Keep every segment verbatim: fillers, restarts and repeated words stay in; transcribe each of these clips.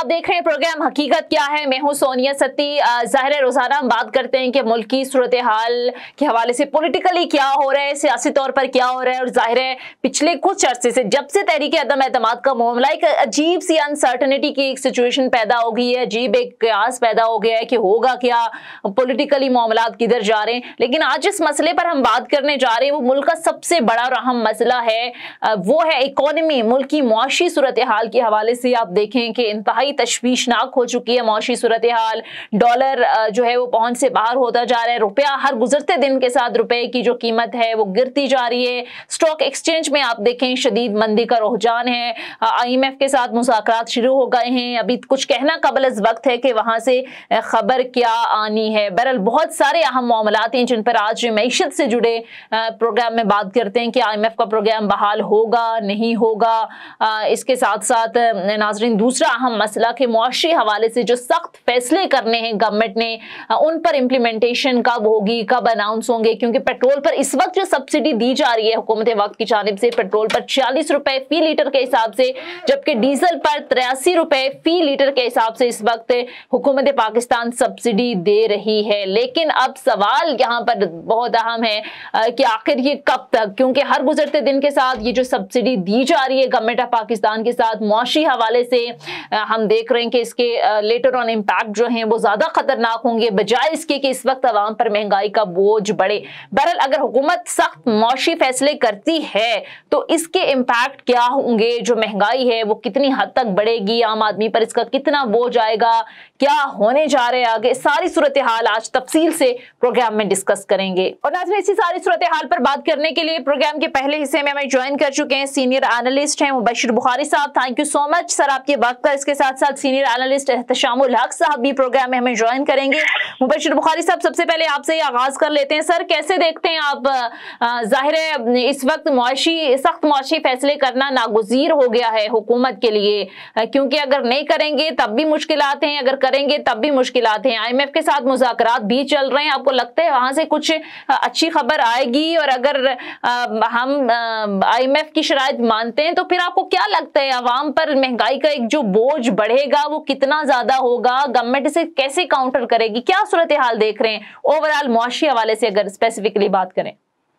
आप देख रहे हैं प्रोग्राम हकीकत क्या है। मैं हूं सोनिया सत्ती। ज़ाहिर है रोजाना हम बात करते हैं कि मुल्क की सूरत हाल के हवाले से पॉलिटिकली क्या हो रहा है, सियासी तौर पर क्या हो रहा है। और जाहिर है पिछले कुछ अरसे से जब से तहरीक अदम एतमाद का मामला, एक अजीब सी अनसर्टनिटी की एक सिचुएशन पैदा हो गई है, अजीब एक कयास पैदा हो गया है कि होगा क्या, पॉलिटिकली मामला किधर जा रहे हैं। लेकिन आज जिस मसले पर हम बात करने जा रहे हैं वो मुल्क का सबसे बड़ा और अहम मसला है, वो है इकोनॉमी, मुल्क की मुआशी सूरत हाल के हवाले से। आप देखें कि इंतहाई तशवीशनाक हो चुकी है मुआशी सूरत हाल। डॉलर जो है वो पहुंच से बाहर होता जा रहा है, रुपया हर गुजरते दिन के साथ रुपए की जो कीमत है वो गिरती जा रही है। स्टॉक एक्सचेंज में आप देखें शदीद मंदी का रुझान है। आई एम एफ के साथ मुज़ाकरात शुरू हो गए हैं, अभी कुछ कहना कबल अज़ वक्त है कि वहां से खबर क्या आनी है। बहरहाल बहुत सारे अहम मामलात हैं जिन पर आज मईशत से जुड़े प्रोग्राम में बात करते हैं कि आई एम एफ का प्रोग्राम बहाल होगा नहीं होगा। इसके साथ साथ नाज़रीन दूसरा अहम मसला के मुआशी हवाले से जो सख्त फैसले करने हैं गवर्नमेंट ने, उन पर इम्प्लीमेंटेशन कब होगी, कब अनाउंस होंगे। क्योंकि पेट्रोल पर इस वक्त जो सब्सिडी दी जा रही है हुकूमत वक्त की जानिब से, पेट्रोल पर छियालीस रुपए फी लीटर के हिसाब से, जबकि डीजल पर तिरासी रुपए फी लीटर के हिसाब से इस वक्त हुकूमत पाकिस्तान सब्सिडी दे रही है। लेकिन अब सवाल यहाँ पर बहुत अहम है कि आखिर ये कब तक, क्योंकि हर गुजरते दिन के साथ ये जो सब्सिडी दी जा रही है गवर्नमेंट ऑफ पाकिस्तान के साथ मुआशी हवाले से हम देख रहे हैं कि इसके लेटर ऑन इम्पैक्ट जो हैं वो ज्यादा खतरनाक होंगे बजाय इसके कि इस वक्त आवाम पर महंगाई का बोझ बढ़े। बहरहाल अगर हुकूमत सख्त मुआशी फैसले करती है तो इसके इम्पैक्ट क्या होंगे, जो महंगाई है वो कितनी हद तक बढ़ेगी, आम आदमी पर इसका कितना बोझ आएगा, क्या होने जा रहे हैं आगे, सारी सूरत हाल आज तफसील से प्रोग्राम में डिस्कस करेंगे। और नाज़रीन इसी सारी सूरत हाल पर बात करने के लिए प्रोग्राम के पहले हिस्से में हमें ज्वाइन कर चुके हैं सीनियर एनालिस्ट हैं मुबशिर बुखारी साहब। Thank you so much sir आपके वक्त का। इसके साथ साथ सीनियर एनालिस्ट एहतशामुल हक साहब भी प्रोग्राम में हमें ज्वाइन करेंगे। मुबशिर बुखारी साहब सबसे पहले आपसे ही आगाज कर लेते हैं। सर कैसे देखते हैं आप, जाहिर है इस वक्त मुआशी सख्त मुआशी फैसले करना नागुज़ीर हो गया है हुकूमत के लिए, क्योंकि अगर नहीं करेंगे तब भी मुश्किलात हैं, अगर करेंगे तब भी मुश्किलात हैं। आई एम एफ के साथ मुज़ाकरात भी चल रहे हैं, आपको लगता है वहां से कुछ अच्छी खबर आएगी? और अगर हम आई एम एफ की शराइत मानते हैं तो फिर आपको क्या लगता है अवाम पर महंगाई का एक जो बोझ बढ़ेगा वो कितना ज्यादा होगा, गवर्नमेंट इसे कैसे काउंटर करेगी, क्या सूरत हाल देख रहे हैं ओवरऑल मुआशी हवाले से अगर स्पेसिफिकली बात करें?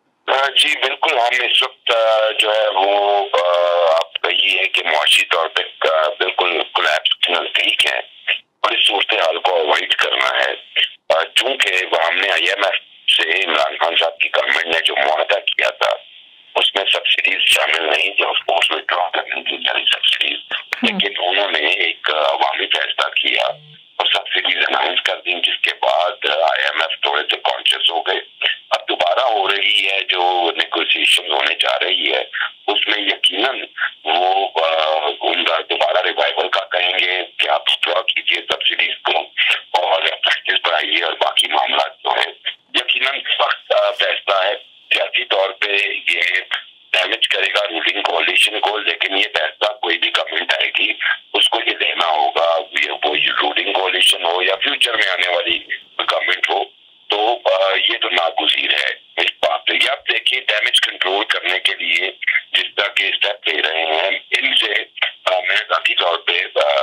जी बिल्कुल, हम इस वक्त जो है वो आप कही है कि मुआशी तौर पर बिल्कुल कोलैप्स के नजदीक है और इस सूरत हाल को अवॉइड करना है। चूंकि हमने आई एम एफ से इमरान खान साहब की गवर्नमेंट ने जो मुआहदा किया था उसमें सब्सिडीज शामिल नहीं थी, ऑफ कोर्स विड्रॉ करनी थी सारी सब्सिडीज, लेकिन उन्होंने एक अवामी फैसला किया और सब्सिडीज अनाउंस कर दी, जिसके बाद आई एम एफ थोड़े से कॉन्शियस हो गए। अब दोबारा हो रही है जो नेगोशिएशन होने जा रही है उसमें यकीनन वो उनका दोबारा रिवाइवल का कहेंगे कि आप विड्रॉ कीजिए सब्सिडीज को और प्रैक्टिस बढ़ाइए और बाकी मामला जो है यकीनन सख्त फैसला है। सियासी तौर पे ये डैमेज करेगा रूलिंग कोalition को, लेकिन ये फैसला कोई भी गवर्नमेंट आएगी उसको ये लेना होगा, वो रूलिंग कोalition हो या फ्यूचर में आने वाली गवर्नमेंट हो, तो ये तो नागुज़ीर है इस बात पे। आप देखिए डैमेज कंट्रोल करने के लिए जिस तरह के स्टेप ले रहे हैं इनसे मैं जाती तौर पे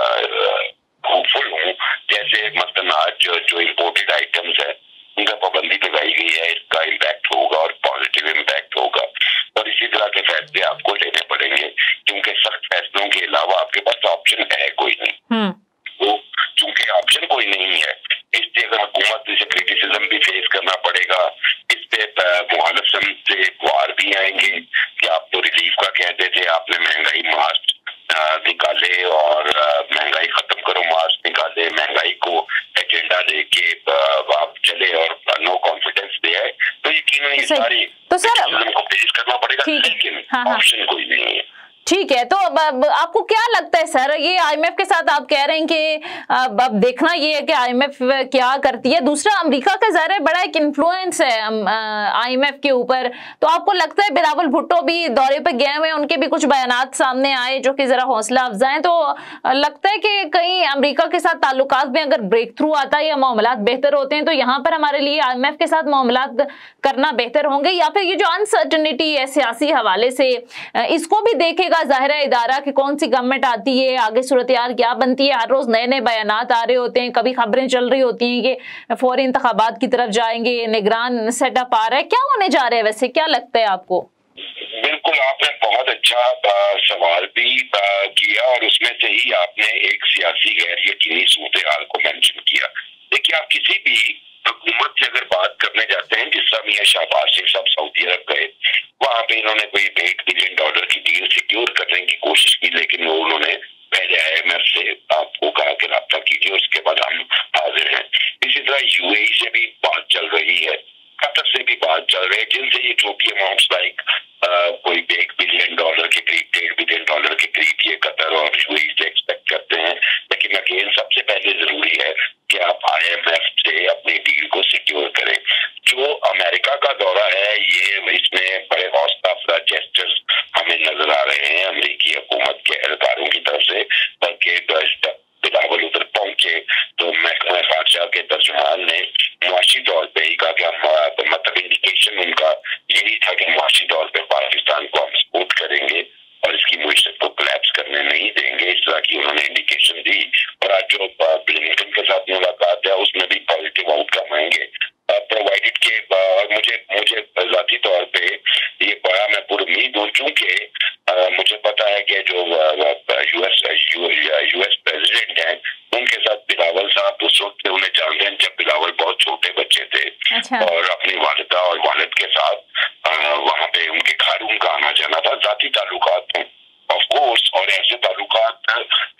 होपफुल हूँ। जैसे मतलब आज जो, जो इम्पोर्टेड आइटम्स है उनका पाबंदी लगाई गई है, इसका इम्पैक्ट होगा और पॉजिटिव इम्पैक्ट होगा। और इसी तरह के फैसले आपको लेने पड़ेंगे क्योंकि सख्त फैसलों के अलावा आपके पास ऑप्शन है कोई नहीं। वो चूंकि ऑप्शन कोई नहीं है इसलिए अगर हुकूमत से क्रिटिसिज्म भी फेस करना पड़ेगा, इस पे मुखालिफ से वार भी आएंगे कि आप तो रिलीफ का कहते थे, आपने महंगाई मार्च निकाले और महंगाई खत्म करो मार्च निकाले, महंगाई को एजेंडा लेके आप चले और नो कॉन्फिडेंस दे आए, तो यकीनन ये सारी तो सर को फेस करना पड़ेगा, लेकिन ऑप्शन कोई नहीं है। ठीक है, तो अब, अब आपको क्या लगता है सर, ये आई एम एफ के साथ आप कह रहे हैं कि अब, अब देखना ये है कि आई एम एफ क्या करती है। दूसरा अमेरिका का ज़ाहिर है बड़ा एक इन्फ्लुएंस है आई एम एफ के ऊपर, तो आपको लगता है बिलावल भुट्टो भी दौरे पर गए हुए हैं, उनके भी कुछ बयानात सामने आए जो कि ज़रा हौसला अफजा हैं, तो लगता है कि कहीं अमेरिका के साथ ताल्लुकात में अगर ब्रेक थ्रू आता है या मामलात बेहतर होते हैं तो यहाँ पर हमारे लिए आई एम एफ के साथ मामलात करना बेहतर होंगे, या फिर ये जो अनसर्टनिटी है सियासी हवाले से इसको भी देखेगा ज़ाहिर है इदारा कि कौन सी गवर्नमेंट आती है, आगे सूरत हाल क्या बनती है। हर रोज नए नए बयानात आ रहे होते हैं, कभी खबरें चल रही होती हैं कि फौरी इंतखाबात की तरफ जाएंगे, निगरान सेटअप आ रहा है। क्या होने जा रहा है वैसे, क्या लगता है आपको? बिल्कुल, आपने बहुत अच्छा सवाल भी किया और उसमें से ही आपने एक सियासी गैर यकीनी सूरत हाल को मेंशन किया। देखिए, आप किसी भी हुकूमत से अगर बात करने जाते हैं, जिस तरह मियां शहबाज शरीफ साहब सऊदी अरब गए, वहां पे इन्होंने कोई एक बिलियन डॉलर की डील सिक्योर करने की कोशिश की, लेकिन वो उन्होंने पहले आई एम एफ से आपको कहा कि राब्ता कीजिए, उसके बाद हम हाजिर हैं। इसी तरह यूएई से भी बात चल रही है, कतर से भी बात चल रही है, जिनसे ये छोटी अमाउंट्स लाइक कोई एक बिलियन डॉलर के करीब, डेढ़ बिलियन डॉलर के करीब ये कतर और यूएई से एक्सपेक्ट करते हैं। लेकिन अगेन सबसे पहले जरूरी है कि आप आई एम एफ से अपनी डील को सिक्योर करें। जो अमेरिका का दौरा है, ये इसमें बड़े हौसला अफजा जेस्चर्स हमें नजर आ रहे हैं अमेरिकी हुकूमत के एहलकारों की तरफ से, बल्कि बिलावल उधर पहुंचे तो महकमा खारजा के तर्जुमान ने मुआशी तौर पर ही कहा कि हम, मतलब इंडिकेशन उनका यही था कि मुआशी तौर पर पाकिस्तान को हम सपोर्ट करेंगे और इसकी मुईशत को कोलैप्स करने नहीं देंगे। इस तरह की उन्होंने इंडिकेशन दी। और आज जो ब्लिंकन के साथ मुलाकात है उसमें भी पॉजिटिव आउटकम आएंगे प्रोवाइडेड के। और मुझे मुझे जाती तौर पे ये बड़ा मैं पूरी उम्मीद हूँ, क्योंकि मुझे पता है कि जो यूएस यूएस प्रेसिडेंट हैं उनके साथ बिलावल साहब उस वक्त उन्हें जानते हैं जब बिलावल बहुत छोटे बच्चे थे। अच्छा। और अपनी वालिदा और वालिद के साथ वहाँ पे उनके घर उनका आना जाना था, जाती ताल्लुकात हैं ऑफ कोर्स। और ऐसे ताल्लुकात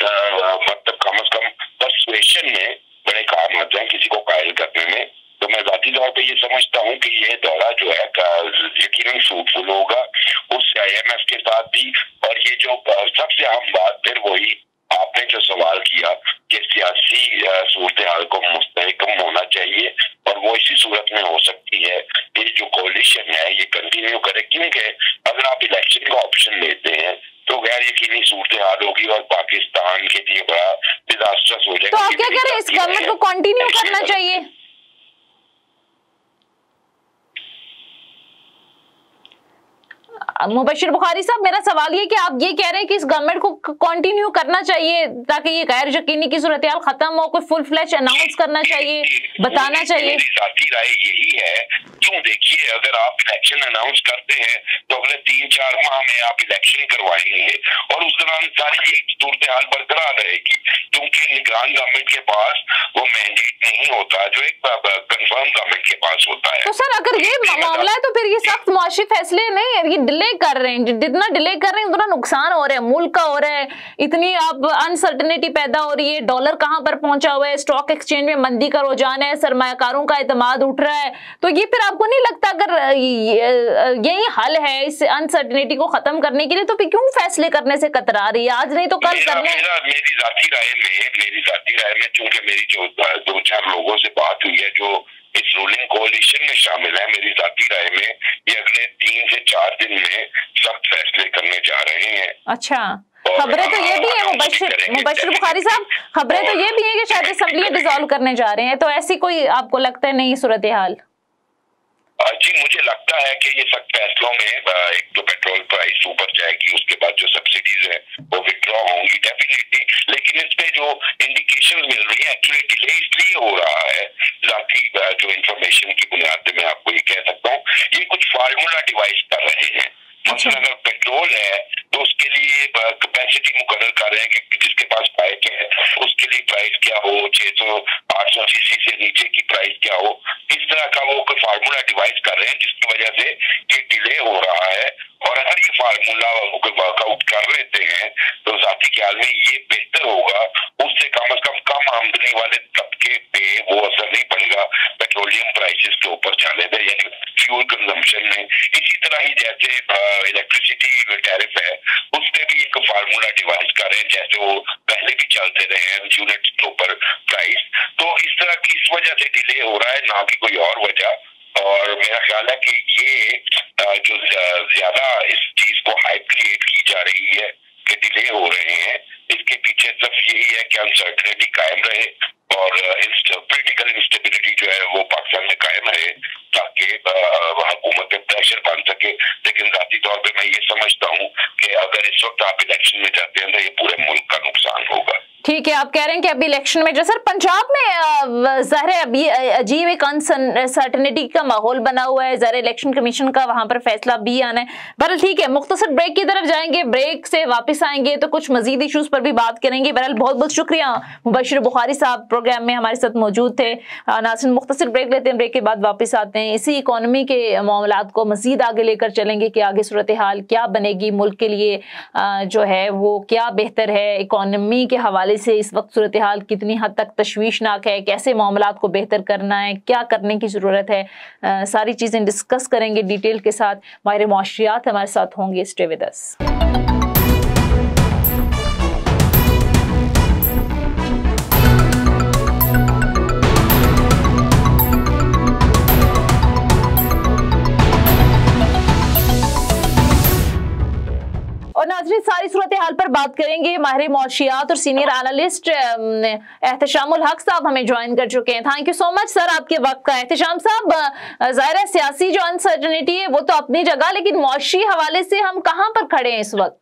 मतलब कम अज कम पर्सुएशन में बड़े काम आते हैं किसी को कायल करने में। तो मैं जाती तौर पे ये समझता हूँ कि ये दौरा जो है यकीनन फ्रूटफुल होगा उस आई एम एफ के साथ भी। और ये जो सबसे अहम बात फिर वही आपने जो सवाल किया कि सियासी सूरत हाल को मुस्तहकम होना चाहिए, और वो इसी सूरत में हो सकती है कि जो कोलिशन है ये कंटिन्यू करे, क्योंकि अगर आप इलेक्शन का ऑप्शन लेते हैं तो गैर यकीनी सूरत हाल होगी और पाकिस्तान के लिए बड़ा डिजास्टर्स हो जाएगा। तो आप क्या कह रहे हैं, इस गवर्नमेंट को कंटिन्यू करना चाहिए? मुबशिर बुखारी साहब, मेरा सवाल ये कि आप ये कह रहे हैं कि इस गवर्नमेंट को कंटिन्यू करना चाहिए ताकि ये गैर यकीनी की सूरत हाल खत्म हो, कोई फुल फ्लैश अनाउंस करना चाहिए, बताना चाहिए? जाती राय यही है। क्यों, देखिए, अगर आप इलेक्शन अनाउंस करते हैं तो अगले तीन चार माह में आप इलेक्शन करवाएंगे और उस दौरान सारी सूरत हाल बरकरार रहेगी, क्योंकि निगरान गवर्नमेंट के पास वो मैंडेट नहीं होता जो एक कंफर्म गवर्नमेंट के पास होता है। तो सर, अगर ये मामला है तो फिर ये सख्त मुआशी फैसले नहीं है, ये डिले कर रहे हैं, जितना डिले कर रहे हैं उतना नुकसान हो रहा है, मुल्क का हो रहा है, इतनी अब अनसर्टेनिटी पैदा हो रही है, डॉलर कहां पर पहुंचा हुआ है, स्टॉक एक्सचेंज में मंदी का रुझान है, सरमायाकारों का एतमाद उठ रहा है। तो ये फिर आपको नहीं लगता अगर यही हल है इस अनसर्टेनिटी को खत्म करने के लिए, तो फिर क्यों फैसले करने से कतरा रही है? आज नहीं तो कल करने। मेरा, मेरी जाती राय में मेरी जाती राय में चूंकि मेरी जो दो चार लोगों से बात हुई है जो इस रूलिंग कोalition में शामिल है, मेरी जाती राय में ये अगले तीन से चार दिन में सख्त फैसले करने जा रहे हैं। अच्छा, खबरें तो ये भी है मुबशिर मुबशिर बुखारी साहब, खबरें तो ये भी है कि शायद असेंबली डिसॉल्व करने जा रहे हैं, तो ऐसी कोई आपको लगता है नहीं सूरत हाल? जी, मुझे लगता है कि ये सख्त फैसलों में एक तो पेट्रोल प्राइस ऊपर जाएगी, उसके बाद जो सब्सिडीज है वो विड्रॉ होंगी डेफिनेटली, लेकिन इसमें जो इंडिकेशन मिल रही है एक्चुअली डिले इसलिए हो रहा है, जाती जो इंफॉर्मेशन की बुनियाद पे मैं आपको ये कह सकता हूँ, ये कुछ फार्मूला डिवाइस कर रहे हैं। मतलब अगर पेट्रोल है तो उसके लिए कैपेसिटी मुकर्रर कर रहे हैं कि जिसके पास बाइक है उसके लिए प्राइस क्या हो, छह सौ आठ सौ सीसी से नीचे की प्राइस क्या हो, इस तरह का वो कोई फार्मूला डिवाइस कर रहे हैं जिसकी वजह से ये डिले हो रहा है। और अगर ये फार्मूला वर्कआउट कर लेते हैं तो जाती ख्याल में ये बेहतर होगा, उससे कम अज कम कम आमदनी वाले तबके पे वो असर नहीं पड़ेगा पेट्रोलियम प्राइसेस के ऊपर जाने पे, यानी फ्यूल कंजम्पशन में। इसी तरह ही जैसे इलेक्ट्रिसिटी टैरिफ है उस पर भी एक फार्मूला डिवाइस कर रहे हैं, जैसे वो पहले भी चलते रहे हैं यूनिट के ऊपर प्राइस। तो इस तरह की इस वजह से डिले हो रहा है, ना कि कोई और वजह। और मेरा ख्याल है कि ये जो ज्यादा इस चीज को हाइप क्रिएट की जा रही है कि डिले हो रहे हैं, इसके पीछे सिर्फ यही है कि अनसर्टेनिटी कायम रहे और पॉलिटिकल इंस्टेबिलिटी जो है वो पाकिस्तान में कायम रहे ताकि हुकूमत पे प्रेशर बन सके। लेकिन जाती तौर पे मैं ये समझता हूँ कि अगर इस वक्त आप इलेक्शन में जाते हैं तो ये पूरे मुल्क का नुकसान होगा। ठीक है, आप कह रहे हैं कि अभी इलेक्शन में जो सर पंजाब में ज़ाहिर है अभी अजीब एक अनसर्टेनिटी का माहौल बना हुआ है, ज़ाहिर इलेक्शन कमीशन का वहां पर फैसला भी आना है। बहरहाल ठीक है, मुख्तसर ब्रेक की तरफ जाएंगे, ब्रेक से वापस आएंगे तो कुछ मजीद इशूज पर भी बात करेंगे। बहरहाल बहुत बहुत शुक्रिया मुबशिर बुखारी साहब प्रोग्राम में हमारे साथ मौजूद थे। नाज़रीन मुख्तसर ब्रेक लेते हैं, ब्रेक के बाद वापस आते हैं, इसी इकोनॉमी के मामलात को मजीद आगे लेकर चलेंगे कि आगे सूरत हाल क्या बनेगी, मुल्क के लिए जो है वो क्या बेहतर है, इकोनॉमी के हवाले से इस वक्त सूरत हाल कितनी हद तक तशवीशनाक है, कैसे मामलात को बेहतर करना है, क्या करने की ज़रूरत है, आ, सारी चीज़ें डिस्कस करेंगे डिटेल के साथ। माहिर मुआशियात हमारे साथ होंगे, स्टे विद अस। और नाज़रीन सारी सूरत हाल पर बात करेंगे, माहिर मुआशियात और सीनियर एनालिस्ट एहतशामुल हक साहब हमें ज्वाइन कर चुके हैं। Thank you so much sir आपके वक्त का। एहतशाम साहब, ज़ाहिर है सियासी जो अनसर्टेनिटी है वो तो अपनी जगह, लेकिन मुआशी हवाले से हम कहाँ पर खड़े हैं इस वक्त?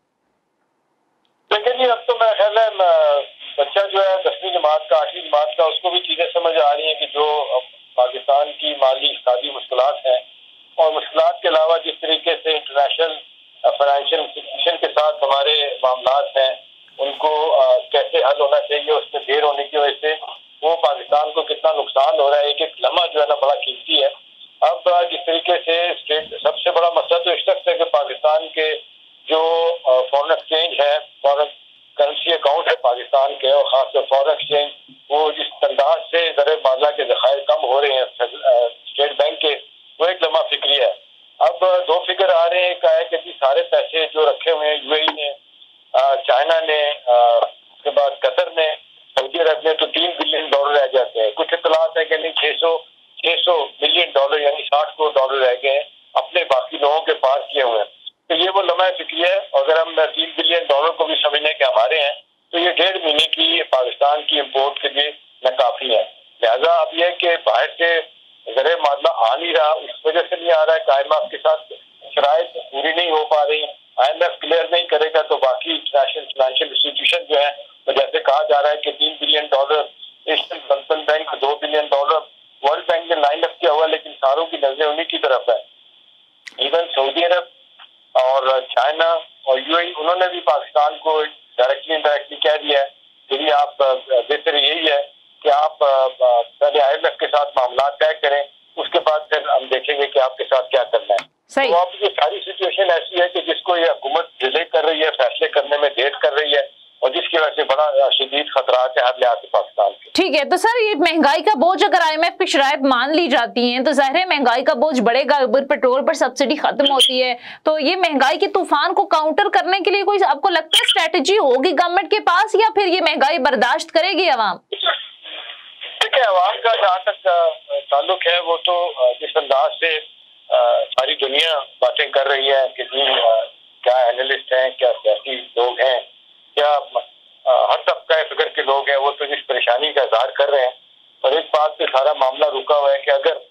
देखिए जी, अब तो मेरा ख्याल है बच्चा जो है दसवीं जमात का, आठवीं जमात का, उसको भी चीजें समझ आ रही हैं कि जो पाकिस्तान की माली इक़्तिसादी मुश्किलात हैं और मुश्किलात के अलावा जिस तरीके से इंटरनेशनल फाइनेंशियल इंस्टीट्यूशन के साथ हमारे मामलात हैं उनको आ, कैसे हल होना चाहिए, उसमें देर होने की वजह से वो पाकिस्तान को कितना नुकसान हो रहा है। एक एक लम्हा जो है ना बड़ा कीमती है। अब जिस तरीके से स्टेट सबसे बड़ा मसला तो इस वक्त है कि पाकिस्तान के जो फॉरेन एक्सचेंज है, फॉरेन करेंसी अकाउंट है पाकिस्तान के, और खासकर फॉरेन एक्सचेंज वो जिस अंदाज से दर मामला के ज़खायर कम हो रहे हैं स्टेट बैंक के, वो एक लम्हा फिक्री है। अब दो फिगर आ रहे हैं, एक है कि जी सारे पैसे जो रखे हुए हैं यूएई ने, चाइना ने, उसके बाद कतर ने, सऊदी अरब ने, तो तीन बिलियन डॉलर रह जाते हैं। कुछ इतलात है कि नहीं छह सौ छह सौ मिलियन डॉलर यानी साठ करोड़ डॉलर रह गए हैं अपने बाकी लोगों के पास किए हुए हैं। तो ये वो लम्हा फिक्री है। अगर हम तीन बिलियन डॉलर को भी समझने के हमारे हैं तो ये डेढ़ महीने की पाकिस्तान की इम्पोर्ट के लिए नाकाफी है। लिहाजा अब यह कि बाहर से ज़रे मामला आ नहीं रहा, उस वजह से नहीं आ रहा है कि आई एम एफ के साथ शराइत पूरी नहीं हो पा रही। आई एम एफ क्लियर नहीं करेगा तो बाकी इंटरनेशनल फाइनेंशियल इंस्टीट्यूशन जो है, तो जैसे कहा जा रहा है कि तीन billion dollar, Asian development bank दो बिलियन डॉलर, वर्ल्ड बैंक ने लाइन अप किया हुआ, लेकिन सारों की नजरें उन्हीं की तरफ है। इवन सऊदी अरब और चाइना और यूएई उन्होंने भी पाकिस्तान को डायरेक्टली इनडायरेक्टली कह दिया है कि आप बेहतर यही है कि आप पहले आई एम एफ के साथ मामला तय करें, उसके बाद फिर हम देखेंगे कि आपके साथ क्या करना है। तो अब ये सारी सिचुएशन ऐसी है कि जिसको ये हुकूमत डिले कर रही है, फैसले करने में देर कर रही है, और जिसकी वजह से बड़ा शदीद खतरात है हर लिहाज से पाकिस्तान के। ठीक है, तो सर ये महंगाई का बोझ अगर आई एम एफ की शराइत मान ली जाती हैं तो ज़ाहिर है महंगाई का बोझ बढ़ेगा, अगर पेट्रोल पर सब्सिडी खत्म होती है तो ये महंगाई के तूफान को काउंटर करने के लिए कोई आपको लगता है स्ट्रेटेजी होगी गवर्नमेंट के पास, या फिर ये महंगाई बर्दाश्त करेगी अवाम? देखिए, आवाम का जहाँ तक ताल्लुक है वो तो जिस अंदाज से सारी दुनिया बातें कर रही है कि क्या एनालिस्ट हैं, क्या सियासी लोग हैं, क्या हर तबका फिक्र के लोग हैं, वो तो जिस परेशानी का इजहार कर रहे हैं। और इस बात पे सारा मामला रुका हुआ है कि अगर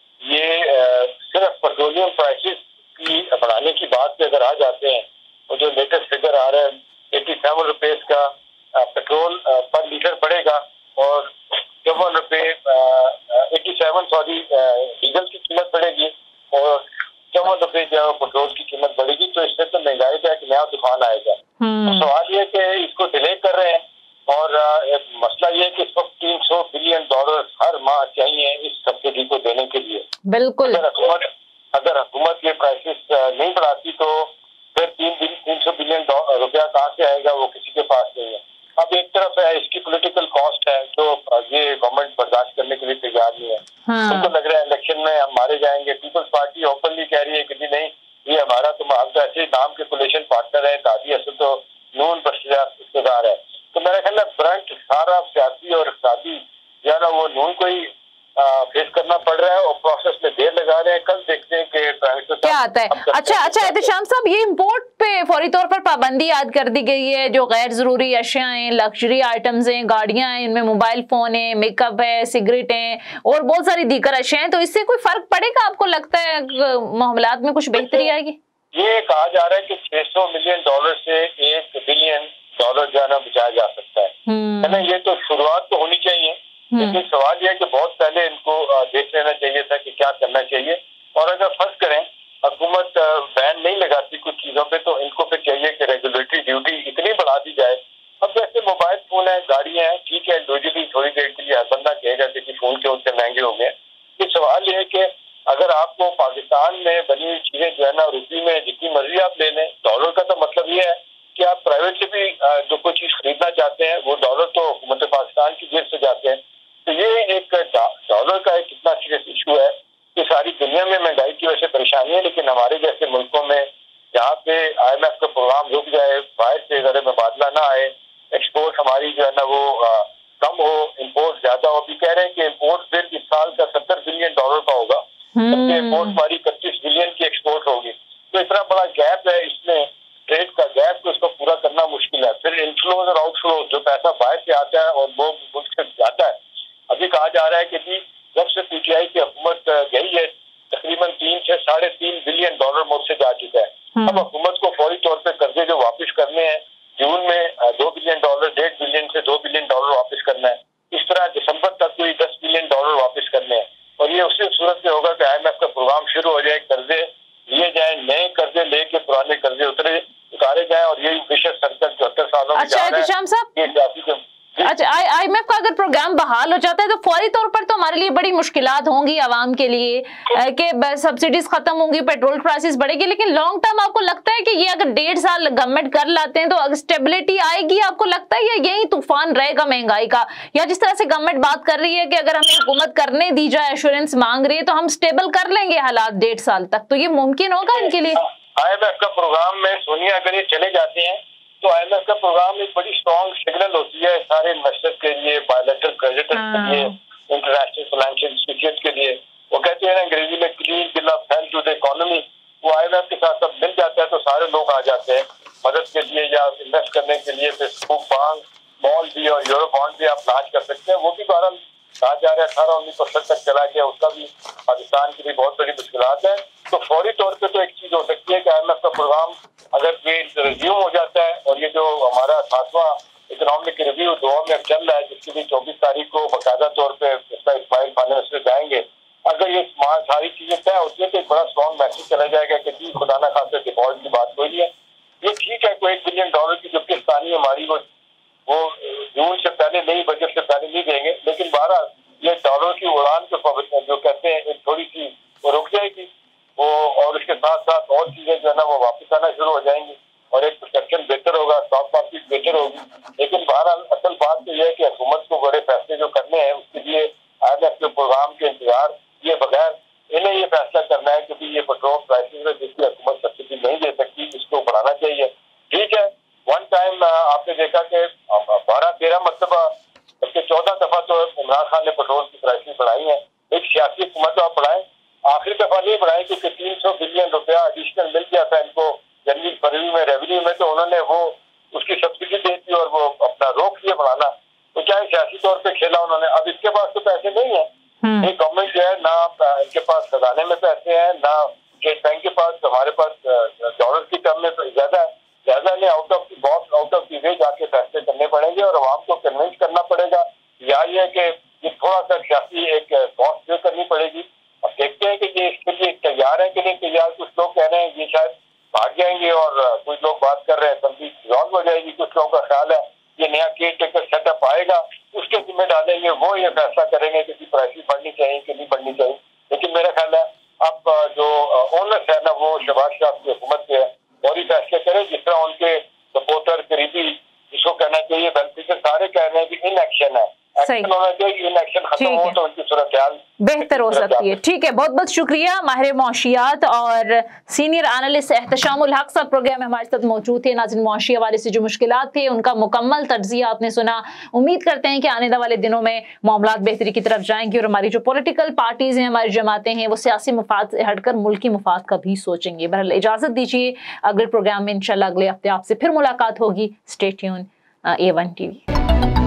ये सिर्फ पेट्रोलियम प्राइसेस की बढ़ाने की बात पे अगर आ जाते हैं, और जो लेटेस्ट फिगर आ रहा है एटी सेवन रुपीज का पेट्रोल पर लीटर बढ़ेगा और चौवन रुपये एटी सेवन सॉरी डीजल की कीमत बढ़ेगी और चौवन रुपये जो पेट्रोल की कीमत बढ़ेगी, तो इससे तो महंगाई का एक नया तूफान आएगा। तो सवाल ये कि इसको डिले कर रहे हैं, और मसला ये है कि इस वक्त तीन सौ बिलियन डॉलर हर माह चाहिए इस सब्सिडी को देने के लिए। बिल्कुल, अगर हुकूमत अगर हुकूमत ये प्राइसेस नहीं बढ़ाती तो फिर तीन तीन सौ बिलियन रुपया कहाँ से आएगा, वो किसी के पास नहीं है। अब एक तरफ है इसकी पॉलिटिकल कॉस्ट है जो ये गवर्नमेंट बर्दाश्त करने के लिए तैयार नहीं है। हाँ। उनको लग रहा है इलेक्शन में हम मारे जाएंगे। पीपल्स पार्टी ओपनली कह रही है कि नहीं, ये हमारा तो हम तो ऐसे नाम के कोलिशन पार्टनर है, दादी असल तो नून रिश्तेदार है। तो मेरा ख्याल है ब्रंट सारा सियासी और इक़्तिसादी जो है ना वो नून को ही फेस करना पड़ रहा है और प्रोसेस में देर लगा रहे हैं। कल देखते हैं कि क्या आता है। अच्छा अच्छा एहतशाम साहब, ये इंपोर्ट पे फौरी तौर पर पाबंदी आयद कर दी गई है। जो गैर जरूरी अशिया हैं, लग्जरी आइटम्स हैं, गाड़ियां हैं, इनमें मोबाइल फोन है, मेकअप है, सिगरेट हैं और बहुत सारी दीगर अशिया हैं, तो इससे कोई फर्क पड़ेगा? आपको लगता है मामलात में कुछ बेहतरी आएगी? ये कहा जा रहा है कि छह सौ मिलियन डॉलर से एक बिलियन डॉलर जो है ना बचाया जा सकता है। है ना, ये तो शुरुआत तो होनी चाहिए, लेकिन सवाल यह है कि बहुत पहले इनको देख लेना चाहिए था कि क्या करना चाहिए। और अगर फर्ज करें हुकूमत बैन नहीं लगाती कुछ चीजों पे, तो इनको फिर चाहिए कि रेगुलेटरी ड्यूटी इतनी बढ़ा दी जाए। अब जैसे मोबाइल फोन है, गाड़ियां हैं, ठीक है, इंडिविजुअली थोड़ी देर के लिए हर बंदा कहेगा कि फोन के उससे महंगे हो गए। ये सवाल ये है कि अगर आपको पाकिस्तान में बनी हुई चीजें जो है ना रुपये में जितनी मर्जी आप ले लें, डॉलर का तो मतलब ये है कि आप प्राइवेट से भी जो कोई चीज खरीदना चाहते हैं वो डॉलर तो हुकूमत पाकिस्तान की जेब से जाते हैं। तो ये एक डॉलर का एक कितना सीरियस इशू है कि सारी दुनिया में महंगाई की वजह से परेशानी है, लेकिन हमारे जैसे मुल्कों में जहाँ पे आई एम एफ का प्रोग्राम रुक जाए, बाहर से ज़रा मुबादला ना आए, एक्सपोर्ट हमारी जो है ना वो आ, कम हो, इम्पोर्ट ज्यादा हो। भी कह रहे हैं कि इम्पोर्ट बिल इस साल का सत्तर बिलियन डॉलर का होगा, जबकि इम्पोर्ट हमारी इकतीस बिलियन की एक्सपोर्ट होगी। तो इतना बड़ा गैप है, इसमें ट्रेड का गैप, तो इसको पूरा करना मुश्किल है। फिर इनफ्लोज और आउटफ्लोज, जो पैसा बाहर से आता है और वो मुल्क से जाता है। अभी कहा जा रहा है कि जी जब से पीटीआई की हुकूमत गई है तकरीबन तीन से साढ़े तीन बिलियन डॉलर मुल्क से जा चुका है। अब हुकूमत को फौरी तौर पे कर्जे जो वापस करने हैं, जून में दो बिलियन डॉलर, डेढ़ बिलियन से दो बिलियन डॉलर वापस करना है। इस तरह दिसंबर तक कोई दस बिलियन डॉलर वापस करने हैं, और ये उसी सूरत में होगा कि आई एम एफ का प्रोग्राम शुरू हो जाए, कर्जे लिए जाए, नए कर्जे लेके पुराने कर्जे उतरे उतारे जाए, और यही विशेष सर्कल चौहत्तर सालों में अच्छा एहतशाम साहब, अच्छा आई एम एफ का अगर प्रोग्राम बहाल हो जाता है तो फौरी तौर पर तो हमारे लिए बड़ी मुश्किलात होंगी आवाम के लिए कि सब्सिडीज खत्म होंगी, पेट्रोल प्राइसेस बढ़ेगी, लेकिन लॉन्ग टर्म आपको लगता है कि ये अगर डेढ़ साल गवर्नमेंट कर लाते हैं तो स्टेबिलिटी आएगी आपको लगता है, या यही तूफान रहेगा महंगाई का? या जिस तरह से गवर्नमेंट बात कर रही है कि अगर हमें हुकूमत करने दी जाए, एश्योरेंस मांग रही है, तो हम स्टेबल कर लेंगे हालात डेढ़ साल तक, तो ये मुमकिन होगा इनके लिए? आई एम एफ का प्रोग्राम में सोनिया अगर ये चले जाते हैं तो आई एम एफ का प्रोग्राम एक बड़ी स्ट्रॉन्ग सिग्नल होती है सारे इन्वेस्टर्स के लिए, बायोलेटरल क्रेडिटर्स के लिए, इंटरनेशनल फाइनेंशियल इंस्टीट्यूट के लिए। वो कहते हैं ना अंग्रेजी में clean bill of health to the economy, वो आई एम एफ के साथ सब मिल जाता है तो सारे लोग आ जाते हैं मदद के लिए या इन्वेस्ट करने के लिए। फिर स्कूप बांग, मॉल भी और यूरो बॉन्ड भी आप लॉन्च कर सकते हैं। वो भी बहरहाल कहा जा रहा है अठारह उन्नीस परसेंट तक चला गया, उसका भी पाकिस्तान के लिए बहुत बड़ी मुश्किलात है। तो फौरी तौर पे तो एक चीज हो सकती है कि आई एम एफ का प्रोग्राम अगर ये रिज्यूम हो जाता है, और ये जो हमारा सातवां इकोनॉमिक रिव्यू दुआ में चल रहा है जिसके लिए चौबीस तारीख को बाकायदा तौर पे इसका इस्माइल फाइनेंस में जाएंगे, अगर ये सारी चीजें तय होती है तो एक बड़ा स्ट्रॉन्ग मैसेज चला जाएगा कि जी खुदा ना खाते डिफॉल्ट की बात कोई नहीं है। ये ठीक है, कोई एक बिलियन डॉलर की जो किस्त आनी है हमारी वो वो जून से पहले नहीं, बजट से पहले नहीं देंगे, लेकिन बारह ये डॉलर की उड़ान के जो कहते हैं एक थोड़ी सी वो रुक जाएगी वो, और उसके साथ साथ और चीजें जो है ना वो वापस आना शुरू हो जाएंगी और एक प्रोटेक्शन बेहतर होगा, स्टॉक मार्केट बेहतर होगी। लेकिन बहरहाल असल बात तो यह है कि हुकूमत को बड़े फैसले जो करने हैं उसके लिए आई एम एफ के प्रोग्राम के इंतजार किए बगैर इन्हें ये फैसला करना है कि ये पेट्रोल प्राइसेस में जिसकी हुकूमत सब्सिडी नहीं दे सकती इसको बढ़ाना चाहिए। ठीक है, वन टाइम आपने देखा कि बारह तेरह मरतबा बल्कि चौदह दफा तो इमरान खान ने पेट्रोल की प्राइसेस बढ़ाई है। एक सियासी हुकूमत आप बढ़ाएं, आखिरी दफा नहीं बढ़ाई क्योंकि तीन सौ बिलियन रुपया एडिशनल मिल गया था इनको जनवरी फरवरी में रेवेन्यू में, तो उन्होंने वो उसकी सब्सिडी दे दी और वो अपना रोक लिया बढ़ाना। तो क्या सियासी तौर पे खेला उन्होंने। अब इसके पास तो पैसे नहीं है, ये गवर्नमेंट जो है ना इनके पास खजाने में पैसे हैं ना स्टेट बैंक के पास, हमारे पास डॉलर की टर्म में ज्यादा ज्यादा ने out of box out of the way जाके फैसले करने पड़ेंगे और आवाम को कन्विंस करना पड़ेगा, या ये कि ये थोड़ा सा सियासी एक कॉस्ट पे करनी पड़ेगी। अब देखते हैं कि ये इसके लिए तैयार है कि नहीं तैयार। कुछ लोग कह रहे हैं ये शायद भाग जाएंगे और कुछ लोग बात कर रहे हैं तभी रिजॉल्व हो जाएगी। कुछ लोगों का ख्याल है ये नया केयर टेकर सेटअप आएगा उसके जिम्मे डालेंगे, वो ये फैसला करेंगे कि प्राइसेस बढ़नी चाहिए कि नहीं बढ़नी चाहिए। लेकिन मेरा ख्याल है अब जो ओनर्स है ना वो शहबाज शरीफ की हुकूमत पे है और ही फैसले करें जिस तरह उनके सपोर्टर करीबी जिसको कहना चाहिए बेनिफिशियर सारे कह रहे हैं कि इन एक्शन है, एक्शन होना चाहिए, इन एक्शन खत्म हो तो उनकी सूरत ख्याल बेहतर हो सकती है। ठीक है, बहुत बहुत शुक्रिया माहिर मुआशियात और सीनियर एनालिस्ट एहतशामुल हक साहब प्रोग्राम में हमारे साथ मौजूद थे। नाज़रीन, मुआशी हवाले से जो मुश्किलात थे उनका मुकम्मल तज्ज़िया आपने सुना। उम्मीद करते हैं कि आने वाले दिनों में मामलात बेहतरी की तरफ जाएंगे और हमारी जो पॉलिटिकल पार्टीज़ हैं, हमारी जमातें हैं, वो सियासी मुफाद से हटकर मुल्की मुफाद का भी सोचेंगे। बहरहाल इजाज़त दीजिए, अगले प्रोग्राम में इंशाल्लाह अगले हफ्ते आपसे फिर मुलाकात होगी। Stay tune A one TV.